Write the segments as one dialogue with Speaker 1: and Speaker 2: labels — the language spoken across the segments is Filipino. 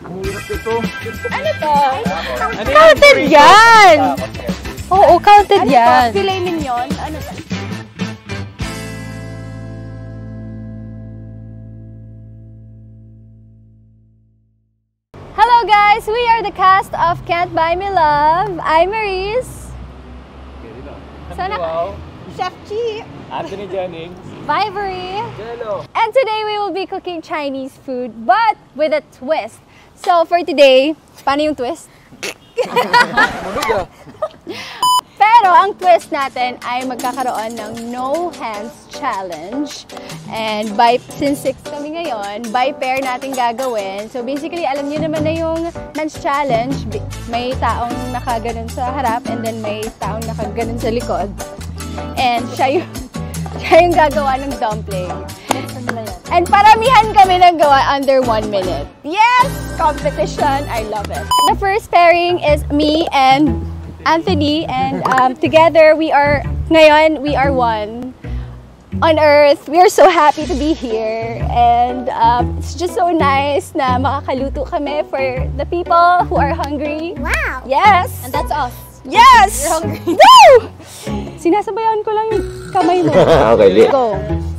Speaker 1: Ang hirap ito.
Speaker 2: Ano to?
Speaker 3: Counted yan! Oo, counted yan.
Speaker 2: Filet mignon? Ano to? Hello guys! We are the cast of Can't Buy Me Love. I'm Maurice. Sana Chef Chi.
Speaker 1: Anthony Jennings.
Speaker 2: Vivery.
Speaker 1: Jello.
Speaker 2: And today we will be cooking Chinese food, but with a twist. So for today, paano yung twist? Pero ang twist natin ay magkakaroon ng no hands challenge. And since 6 kami ngayon, by pair natin gagawin. So basically, alam niyo naman na yung hands challenge, may taong nakaganon sa harap and then may taong nakaganon sa likod. And siya yung gagawa ng dumpling. And paramihan kami nang gawa under 1 minute. Yes! Competition! I love it. The first pairing is me and Anthony, and together ngayon we are one on earth. We are so happy to be here, and it's just so nice na makakaluto kami for the people who are hungry.
Speaker 4: Wow!
Speaker 2: Yes!
Speaker 4: And that's us.
Speaker 2: Yes!
Speaker 4: We're hungry.
Speaker 2: Woo! Sinasabayan ko lang yung kamay mo.
Speaker 1: Okay,
Speaker 2: Go.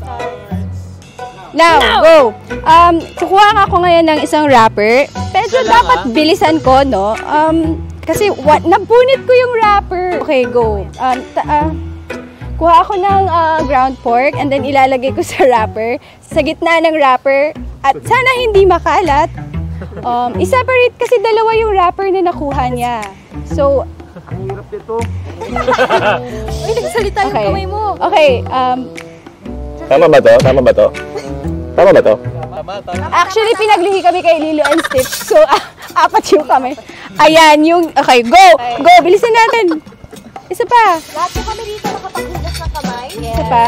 Speaker 2: Now, go! Kukuha ako ngayon ng isang wrapper. Medyo dapat bilisan ko, no? Kasi nabunit ko yung wrapper. Okay, go. Kuha ako ng ground pork and then ilalagay ko sa wrapper. Sa gitna ng wrapper. At sana hindi makalat. I-separate kasi dalawa yung wrapper na nakuha niya. So,
Speaker 1: ang hirap ito.
Speaker 4: Uy, nagsalita yung kamay mo.
Speaker 2: Okay,
Speaker 1: Tama ba to? Tama ba to? Tama ba to?
Speaker 2: actually, pinaglihi kami kay Lilo and Stitch. So, apat yung kami. Ayan, okay, go! Go! Bilisan natin! Isa pa!
Speaker 4: Lahat po kami dito nakapaghugas ng kamay.
Speaker 2: Isa pa.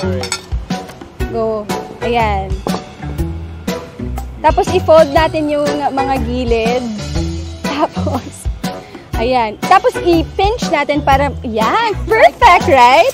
Speaker 2: Go. Ayan. Tapos, i-fold natin yung mga gilid. Tapos, ayan. Tapos, i-pinch natin para, yan! Perfect, right?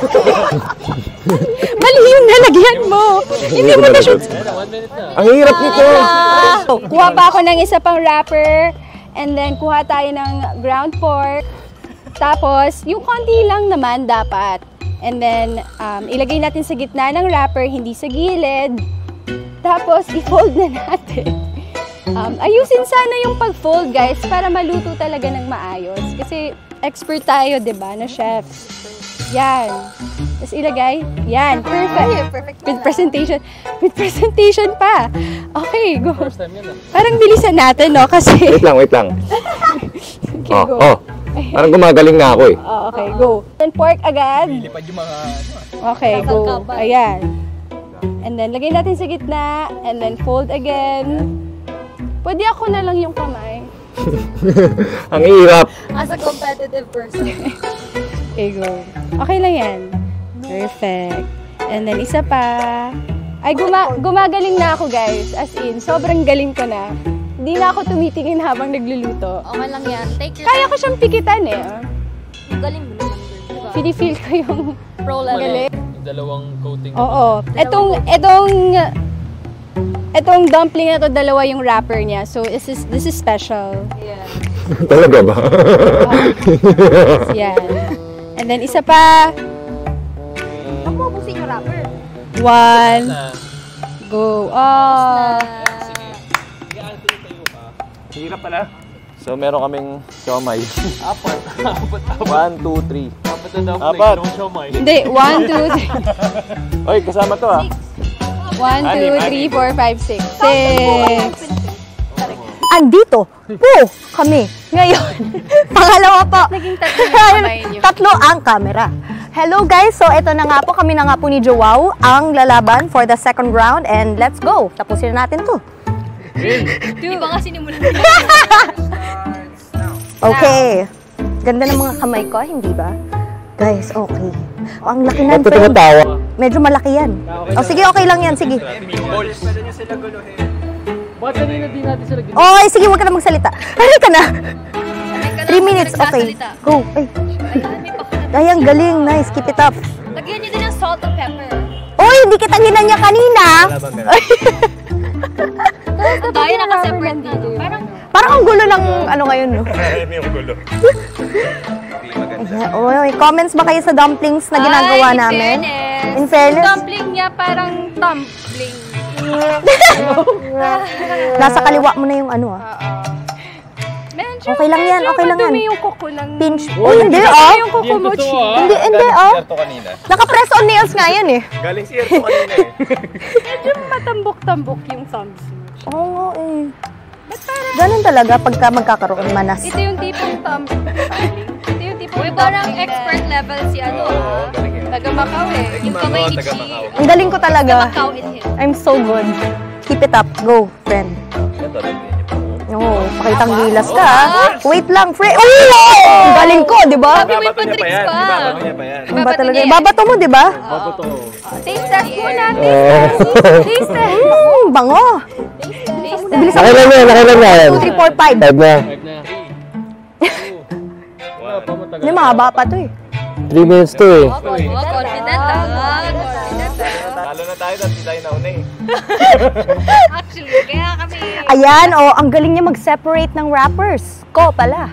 Speaker 2: Mali yung nalagyan mo. Hindi mo na-shoot.
Speaker 1: Ang hirap nito.
Speaker 2: Kuha pa ako ng isa pang wrapper. And then, kuha tayo ng ground pork. Tapos, yung konti lang naman dapat. And then, ilagay natin sa gitna ng wrapper, hindi sa gilid. Tapos, i-fold na natin. Ayusin sana yung pag-fold, guys, para maluto talaga ng maayos. Kasi, expert tayo, diba, na chef. Yan. Tapos ilagay. Yan. Perfect. With presentation. With presentation pa. Okay, go. Parang bilisan natin, no? Kasi...
Speaker 1: Wait lang.
Speaker 2: Okay, go.
Speaker 1: Parang gumagaling na ako eh.
Speaker 2: Okay, go. Then pork agad. Okay, go. Ayan. And then, lagay natin sa gitna. And then, fold again. Pwede ako na lang yung kamay.
Speaker 1: Ang hirap.
Speaker 4: As a competitive person.
Speaker 2: Okay, go. Okay lang yan. Perfect. And then, isa pa. Ay, gumagaling na ako, guys. As in, sobrang galing ko na. Hindi na ako tumitingin habang nagluluto.
Speaker 4: Okay lang yan. Take your
Speaker 2: Kaya ko siyang pikitan eh.
Speaker 4: Galing mo naman girl. Diba?
Speaker 2: Feel ko yung
Speaker 4: Pro level.
Speaker 2: galing.
Speaker 5: Dalawang coating.
Speaker 2: Oo. Etong dumpling na to, dalawa yung wrapper niya. So, this is special.
Speaker 4: Yeah.
Speaker 1: Talaga ba?
Speaker 2: Yan. And then, isa pa.
Speaker 4: Ako, busin yung wrapper.
Speaker 2: 1. Go. Oh.
Speaker 1: Hirap pala. So, meron kaming siomay.
Speaker 5: Apat.
Speaker 1: 1, 2, 3.
Speaker 5: Apat na dumpling.
Speaker 1: Apat.
Speaker 5: Don't show my.
Speaker 2: Hindi. 1, 2, 3.
Speaker 1: Oy, kasama to ah.
Speaker 2: 1, 2, 3, 4, 5, 6. 6.
Speaker 3: Andito po kami ngayon. Pangalawa po.
Speaker 2: Naging tatlo yung kamay niyo.
Speaker 3: Tatlo ang camera. Hello guys, so ito na nga po, kami na nga po ni Joao ang lalaban for the second round and let's go. Tapusin na natin to.
Speaker 4: Di ba nga sinimulan nila?
Speaker 3: Okay. Ganda ng mga kamay ko, hindi ba? Guys, okay. Oh, ang laki na.
Speaker 1: Ba't ito tumatawa?
Speaker 3: Medyo malaki yan. Oh, sige, okay lang yan. Sige.
Speaker 5: Bakit kanina di natin sila ginawa?
Speaker 3: Oh, sige, huwag ka na magsalita. Halika na. 3 minutes, okay. Go. Ay. Ay, ang galing. Nice. Keep it up.
Speaker 4: Lagyan niyo din ng salt and pepper.
Speaker 3: Uy, hindi kita ginanya kanina.
Speaker 4: Tayo naka-separate dito. Para
Speaker 3: ngayon, no?
Speaker 1: Hindi yung gulo.
Speaker 3: Ayan. Oy, comments ba kayo sa dumplings na ginagawa namin? In fairness,
Speaker 4: Dumpling niya parang tumbling.
Speaker 3: nasa kaliwa mo na yung ano, ah.
Speaker 4: Medyo,
Speaker 3: Okay lang yan, okay lang yan.
Speaker 4: madumi yung kuko ng...
Speaker 3: Pinch. Oh, hindi, ah.
Speaker 4: Yung kuko mo, Chi.
Speaker 3: Hindi, ah.
Speaker 1: Sierto kanina.
Speaker 3: Naka-press on nails nga yan, eh.
Speaker 1: Galing sierto kanina eh.
Speaker 4: Medyo matambok-tambok yung thumbs mo.
Speaker 3: Oo, eh. Ganun talaga pagka magkakaroon manas.
Speaker 4: Ito yung tipong tumbling. Ito yung tipong parang expert level si ano,
Speaker 1: Oo, galing yun.
Speaker 4: taga Macau eh. Yung kamay ni
Speaker 1: Taga
Speaker 4: Chi.
Speaker 1: Macau.
Speaker 3: Ang galing ko talaga.
Speaker 4: Macau in him.
Speaker 3: I'm so good. Keep it up. Go, friend.
Speaker 1: Ito, rin niyo po.
Speaker 3: Oo, pakitang gilas ka, ah. Wait lang, friend. Oh! Ang galing ko, di ba?
Speaker 4: Sabi mo yung
Speaker 1: Ibabato niya pa
Speaker 4: pa-tricks
Speaker 1: yan.
Speaker 4: pa.
Speaker 1: Ibabato niya pa yan.
Speaker 3: Ang ba talaga? Ibabato mo, di ba?
Speaker 5: Babato.
Speaker 4: Taste test muna.
Speaker 2: Taste test.
Speaker 3: Bango. Bilis ako.
Speaker 1: Nakilang na yan.
Speaker 3: 2, 3, 4, 5.
Speaker 5: 5 na.
Speaker 1: 1.
Speaker 3: Hindi, mahaba pa to eh.
Speaker 1: 3 minutes to eh.
Speaker 4: Confident ah. Confident ah.
Speaker 1: Talo na tayo, dahil tayo nauna eh.
Speaker 4: Actually, kaya kami...
Speaker 3: Ayan, oh, ang galing niya mag-separate ng wrappers. Ko pala.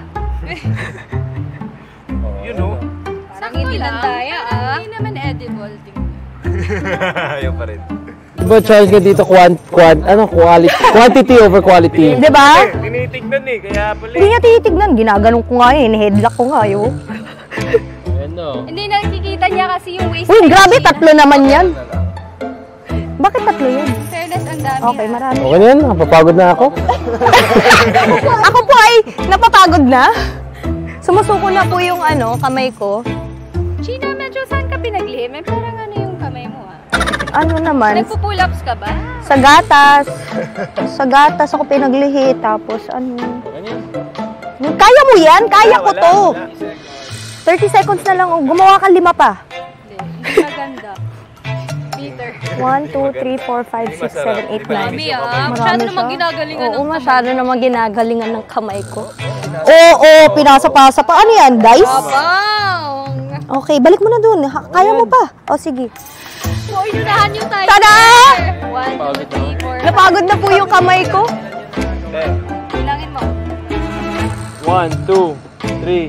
Speaker 1: You know.
Speaker 4: Parang hindi lang tayo ah.
Speaker 2: Hindi naman edible.
Speaker 1: Ayaw pa rin.
Speaker 5: Diba charge ka dito quantity over quality?
Speaker 3: Di ba?
Speaker 1: Tinitignan eh, kaya pala
Speaker 3: Hindi niya tinitignan. Ginaganon ko nga yun. Headlock ko nga yun.
Speaker 5: Ayan no.
Speaker 2: Hindi nakikita niya kasi yung waist.
Speaker 3: Uy, grabe, tatlo naman yan. Bakit tatlo yun?
Speaker 2: In fairness, ang dami.
Speaker 3: Okay, marami.
Speaker 5: Okay na yan, napapagod na ako.
Speaker 3: Ako po ay napapagod na. Sumusuko na po yung ano, kamay ko.
Speaker 2: China, medyo saan ka pinaglihim? Eh, parang ano yung kamay mo ah?
Speaker 3: Ano naman?
Speaker 2: Nagpo-pull-ups ka ba?
Speaker 3: Sa gatas. Sa gatas ako pinaglihi. Tapos ano? Kaya mo yan? Kaya ko to. 30 seconds na lang. Oh. Gumawa ka 5 pa.
Speaker 2: Hindi. Maganda. Bitter.
Speaker 3: 1, 2, 3, 4, 5, 6, 7, 8, 9.
Speaker 4: Mami ah. Masyado namang ginagalingan
Speaker 3: Oo,
Speaker 4: ng
Speaker 3: masyado namang ginagalingan ng kamay ko. Oo, pinasa-pasa pa. Ano yan? Dice?
Speaker 4: Bang!
Speaker 3: Okay, balik mo na dun. Kaya mo pa. O, sige.
Speaker 4: Oh, inunahan yung tayo.
Speaker 3: Tada!
Speaker 2: 1, 2, 3, 4.
Speaker 3: Napagod na po yung kamay ko.
Speaker 4: Bilangin mo.
Speaker 5: 1, 2, 3,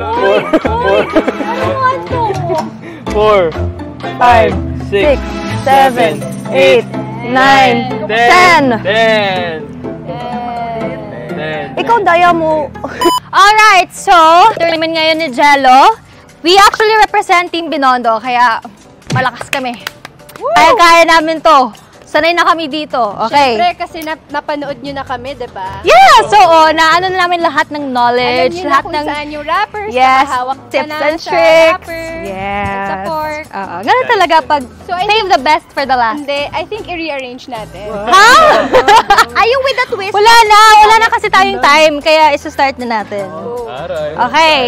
Speaker 5: 4, 5, 6,
Speaker 3: 7, 8, 9, 10.
Speaker 5: 10.
Speaker 3: Ikaw, daya mo.
Speaker 4: Alright, so, tournament ngayon ni Jello. We actually represent Team Binondo, kaya malakas kami. Kaya namin to. Sanay na kami dito, okay?
Speaker 2: Siyempre, kasi napanood nyo na kami, diba?
Speaker 4: Yeah! So, naano na namin lahat ng
Speaker 2: Alam
Speaker 4: knowledge,
Speaker 2: nyo na
Speaker 4: lahat
Speaker 2: kung
Speaker 4: ng
Speaker 2: saan yung rappers,
Speaker 4: yes,
Speaker 2: nakahawak ka
Speaker 4: tips
Speaker 2: na
Speaker 4: and
Speaker 2: sa
Speaker 4: tricks.
Speaker 2: rapper,
Speaker 4: Yes.
Speaker 2: sa fork.
Speaker 4: Oo, ganun talaga pag
Speaker 2: So, I
Speaker 4: save the best for the last.
Speaker 2: Hindi, I think i-rearrange natin.
Speaker 4: Ha?
Speaker 3: Ay, yung with the twist.
Speaker 4: Wala na kasi tayong time, kaya isa-start na natin.
Speaker 5: Aray.
Speaker 4: Okay.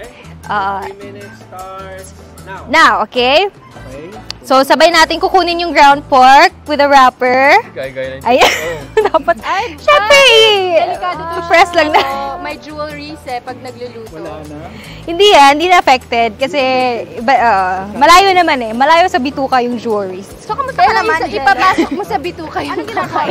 Speaker 4: Now, okay? So, sabay natin kukunin yung ground pork with a wrapper.
Speaker 5: Gaya lang.
Speaker 4: Ayan. Dapat, syempre,
Speaker 2: Delikado to siya.
Speaker 4: press lang na.
Speaker 2: May jewelries pag nagluluto.
Speaker 4: Hindi hindi na affected kasi malayo naman eh. Malayo sa bituka yung jewelries.
Speaker 3: So, kamusta
Speaker 2: Pero
Speaker 3: ka naman, Jen?
Speaker 2: ipapasok mo sa bituka yung kakain.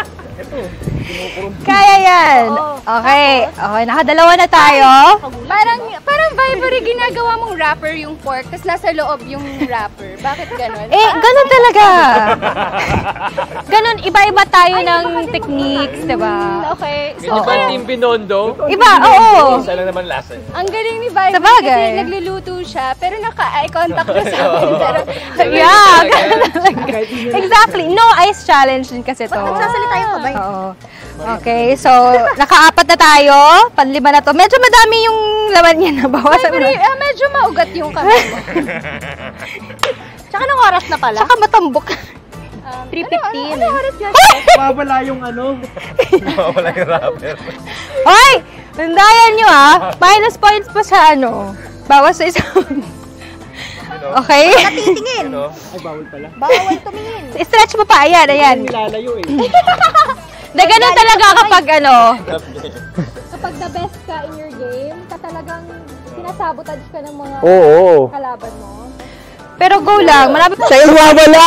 Speaker 4: Kaya yan. Okay. Okay, nakadalawa na tayo.
Speaker 2: Parang Vibery, ginagawa mong wrapper yung pork, tapos nasa loob yung wrapper. Bakit ganon?
Speaker 4: Ganun talaga. Ganun, iba-iba tayo ng techniques, diba?
Speaker 2: Okay. So,
Speaker 5: Ganyan ba Team Binondo?
Speaker 4: Iba, oo.
Speaker 1: Isa lang naman lasa.
Speaker 2: ang galing ni Vibery
Speaker 4: Sabagay.
Speaker 2: kasi nagluluto siya, pero naka-eye contact na sa akin. Pero,
Speaker 4: Yeah, ganun talaga. Exactly. No ice challenge din kasi to.
Speaker 3: Nagsasalita yung kamay.
Speaker 4: Oo. Okay, so naka-4 na tayo. Panlima na to. Medyo madami yung laman niya na bawasan mo.
Speaker 2: Vibery, medyo maugat yung kamay mo.
Speaker 3: Tsaka nung oras na pala.
Speaker 4: Saka matambok.
Speaker 3: 3:15.
Speaker 2: Ano oras yan?
Speaker 5: Mawala yung ano.
Speaker 1: Wala yung rapper.
Speaker 4: Hoy! Nandayan nyo Minus points pa sa ano. Bawas sa isang. Okay?
Speaker 3: Titingin.
Speaker 5: Ay, bawal pala.
Speaker 3: Bawal tumingin.
Speaker 4: Stretch mo pa. Ayan, ayan.
Speaker 5: Lalayo eh.
Speaker 4: Na ganun talaga kapag ano.
Speaker 2: Kapag the best ka in your game, talagang sinasabotage ka ng mga
Speaker 5: Oo.
Speaker 2: kalaban mo.
Speaker 4: Pero go lang. Malapit
Speaker 5: Sa'yo mawala!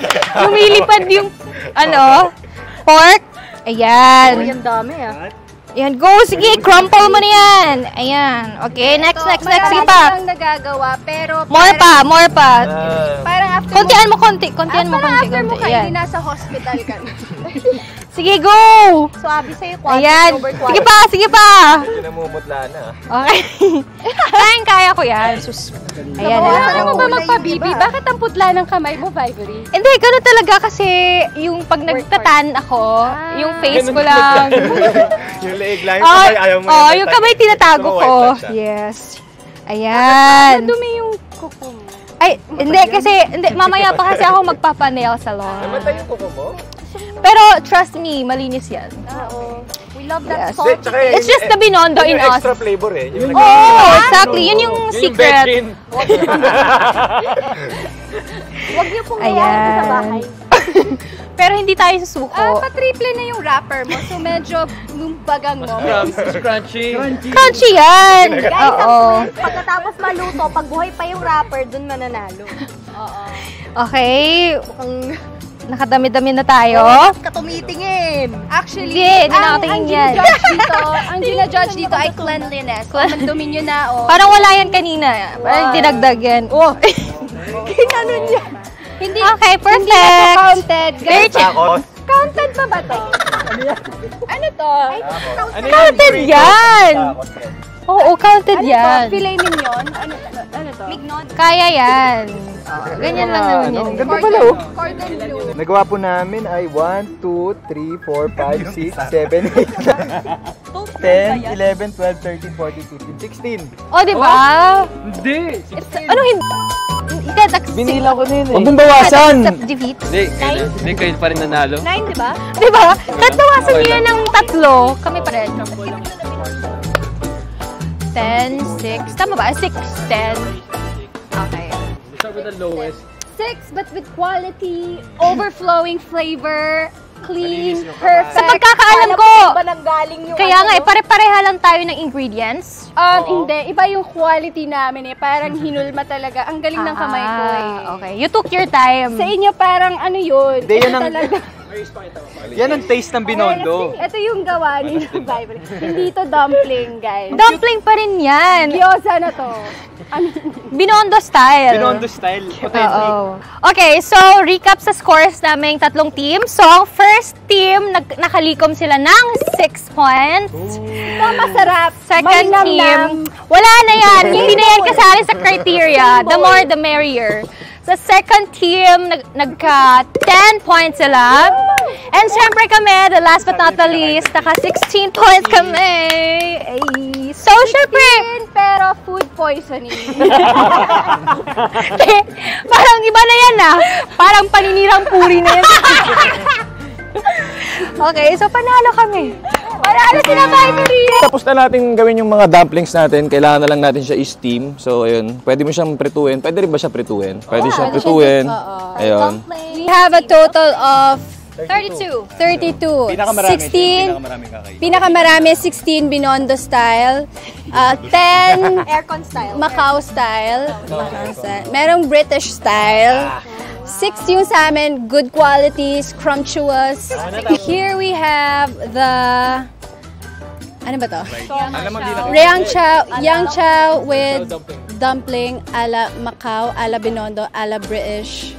Speaker 4: lumilipad yung ano, pork. Ayan.
Speaker 3: Ang dami
Speaker 4: Yan, go! Sige, crumple mo na yan! Ayan. Okay, next. Sige
Speaker 2: Marami
Speaker 4: pa.
Speaker 2: silang nagagawa, pero
Speaker 4: More pa.
Speaker 2: parang after
Speaker 4: Kontian mo konti.
Speaker 2: parang after mo kayo,
Speaker 4: Ayan.
Speaker 2: hindi nasa hospital ka na.
Speaker 4: Sige, go!
Speaker 3: Swabe sa'yo,
Speaker 4: Ayan. Sige pa.
Speaker 1: Pinamumutla na.
Speaker 4: Okay. Kaya ko yan. Sus. Ayan.
Speaker 2: Ano mo ba magpabibi? Bakit ang putla ng kamay mo, Vivory?
Speaker 4: Hindi, gano'n talaga kasi yung pag nagtatan ako, yung face ko lang.
Speaker 1: Yung leeg lang, yung kamay, ayaw mo
Speaker 4: yung kamay tinatago ko. Yes. Ayan.
Speaker 2: Dumi yung kuko mo.
Speaker 4: Ay, hindi mamaya pa kasi ako magpapa-nail salon.
Speaker 1: Namatay yung kuko mo?
Speaker 4: Pero trust me, malinis yan.
Speaker 2: Oo. We love
Speaker 4: Yes.
Speaker 2: that salt.
Speaker 4: It's just the Binondo in
Speaker 1: Yung
Speaker 4: us.
Speaker 1: extra flavor eh. Yung
Speaker 4: Exactly. Yun yung secret.
Speaker 2: Huwag niyo pong gayahin sa bahay.
Speaker 4: Pero hindi tayo susuko.
Speaker 2: Pa-triple na yung wrapper mo, so medyo yung bagang mo.
Speaker 5: Crunchy.
Speaker 4: Crunchy yan! Oo.
Speaker 3: Pagkatapos maluto, pag buhay pa yung wrapper, dun mananalo.
Speaker 4: Okay. Nakadami-dami na tayo.
Speaker 3: Katumitingin!
Speaker 2: Actually,
Speaker 4: Hindi nakatingin yan.
Speaker 2: ang gina-judge dito ay cleanliness. Kung mandumin nyo na,
Speaker 4: Parang wala yan kanina. Parang dinagdag yan. Oh.
Speaker 3: Ginanon niya.
Speaker 2: Hindi,
Speaker 4: Okay,
Speaker 2: hindi na to
Speaker 4: perfect.
Speaker 2: counted. Guys,
Speaker 1: Takos.
Speaker 2: counted pa ba to? Ano to?
Speaker 4: Counted yan! Oo, counted yan.
Speaker 2: Filet mignon? Ano to?
Speaker 4: Kaya yan. Ganyan lang naman yan.
Speaker 5: Ang ganda pala oh.
Speaker 2: Cordon bleu.
Speaker 5: Nagawa po namin ay 1, 2, 3, 4, 5, 6, 7, 8, 10, 11, 12, 13, 14, 15, 16.
Speaker 4: O, di ba?
Speaker 5: Hindi!
Speaker 4: Ano hindi?
Speaker 5: Binila ko na yun eh.
Speaker 4: Huwag mong bawasan! Defeat?
Speaker 5: Hindi, kayo pa rin nanalo.
Speaker 2: 9, di ba?
Speaker 4: Di ba? Kahit nawasan nyo yan ng tatlo, kami pa rin. 10, 6, tama ba? 6, 10. Okay.
Speaker 5: Start with the lowest.
Speaker 2: 6, but with quality, overflowing flavor, clean, perfect.
Speaker 4: Sa pagkakaalam ko,
Speaker 3: Ba nanggaling yung
Speaker 4: kaya nga, pare-pareha lang tayo ng ingredients.
Speaker 2: Hindi. Iba yung quality namin eh. Parang hinulma talaga. Ang galing ng kamay ko eh.
Speaker 4: Okay. You took your time.
Speaker 2: Sa inyo parang ano yun?
Speaker 5: Hindi, yan ang-
Speaker 2: talaga.
Speaker 5: Yan ang taste ng Binondo.
Speaker 2: Ito yung gawa ni Bible. Hindi to dumpling, guys.
Speaker 4: Dumpling pa rin yan.
Speaker 2: Gyoza na to.
Speaker 4: Binondo style.
Speaker 5: Binondo style. Authentic.
Speaker 4: Oo. Okay, so recap sa scores naming tatlong team. So, ang first team, nakalikom sila ng 6 points.
Speaker 2: Masarap.
Speaker 4: Second team, wala na yan. Hindi na yan kasali sa criteria. The more, the merrier. Sa second team, nagka 10 points sila. And syempre kami, the last but not the least, naka 16 points kami. Ay, so, syempre,
Speaker 2: Pero food poisoning.
Speaker 4: parang iba na yan ah. Parang paninirang puri na yan. Okay, so panalo kami. Panalo sila, Vivory!
Speaker 1: Tapos na natin gawin yung mga dumplings natin. Kailangan na lang natin siya i-steam. So, ayun. Pwede mo siyang prituin. Pwede rin ba siya prituin? Pwede siyang prituin. Ayun.
Speaker 2: We have a total of
Speaker 4: 32.
Speaker 2: 32.
Speaker 1: Pinakamarami
Speaker 2: 16. Pinakamarami 16 Binondo style. 10
Speaker 3: aircon style.
Speaker 2: Macau style. Merong British style. 6 yung sa amin, good quality, scrumptious. Here we have the... Ano ba to? Yang chow with dumpling ala Macau, ala Binondo, ala British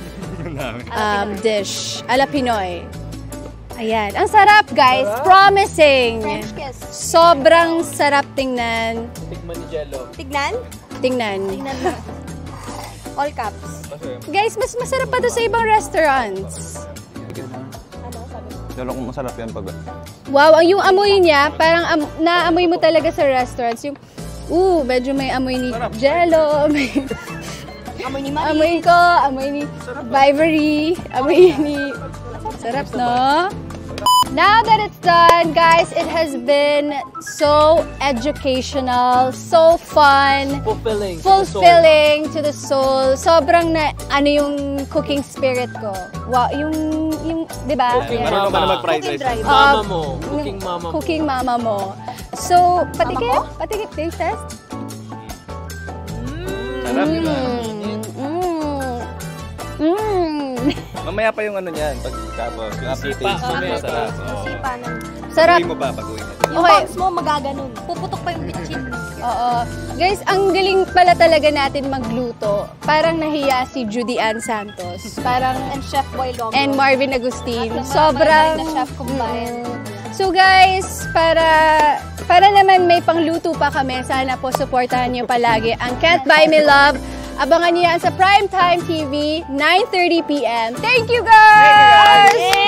Speaker 2: dish, ala Pinoy. Ayan. Ang sarap, guys. Promising.
Speaker 3: French kiss.
Speaker 2: Sobrang sarap tingnan.
Speaker 5: Tikman ni Jello.
Speaker 3: Tignan?
Speaker 2: Tingnan.
Speaker 3: All caps.
Speaker 2: Guys, mas masarap pa to sa ibang restaurants.
Speaker 1: Jello, kung masarap yan pag...
Speaker 2: Wow, yung amoy niya, parang naamoy mo talaga sa restaurants. Yung, medyo may amoy ni Jello, may
Speaker 3: Amoy ni Marie.
Speaker 2: amoy ko, amoy ni Vivory, amoy ni... Sarap, no? Now that it's done, guys, it has been so educational, so fun, fulfilling to the soul. Sobrang na, yung cooking spirit ko. Wow, yung di ba?
Speaker 1: Marunong ka na mag-fried rice.
Speaker 2: Cooking mama mo. So, patikip, taste test.
Speaker 1: Sarap, di ba? Mamaya pa yung ano niyan, pagkapos. Yung aftertaste. Masarap.
Speaker 2: Sarap.
Speaker 1: Baguhin mo pa, baguhin mo.
Speaker 3: Yung
Speaker 2: Okay.
Speaker 3: bounce mo magaganon. Puputok pa yung bitchin mo.
Speaker 2: Oo. Guys, ang galing pala talaga natin magluto. Parang nahiya si Judy Ann Santos. Parang
Speaker 3: And Chef Boy Longo.
Speaker 2: and Marvin Agustin.
Speaker 3: At naman,
Speaker 2: Sobrang
Speaker 3: na chef combined.
Speaker 2: So guys, para naman may pangluto pa kami, sana po supportahan niyo palagi ang Can't Buy Me Love. Abangan niyo yan sa Primetime TV, 9:30 p.m. Thank you guys!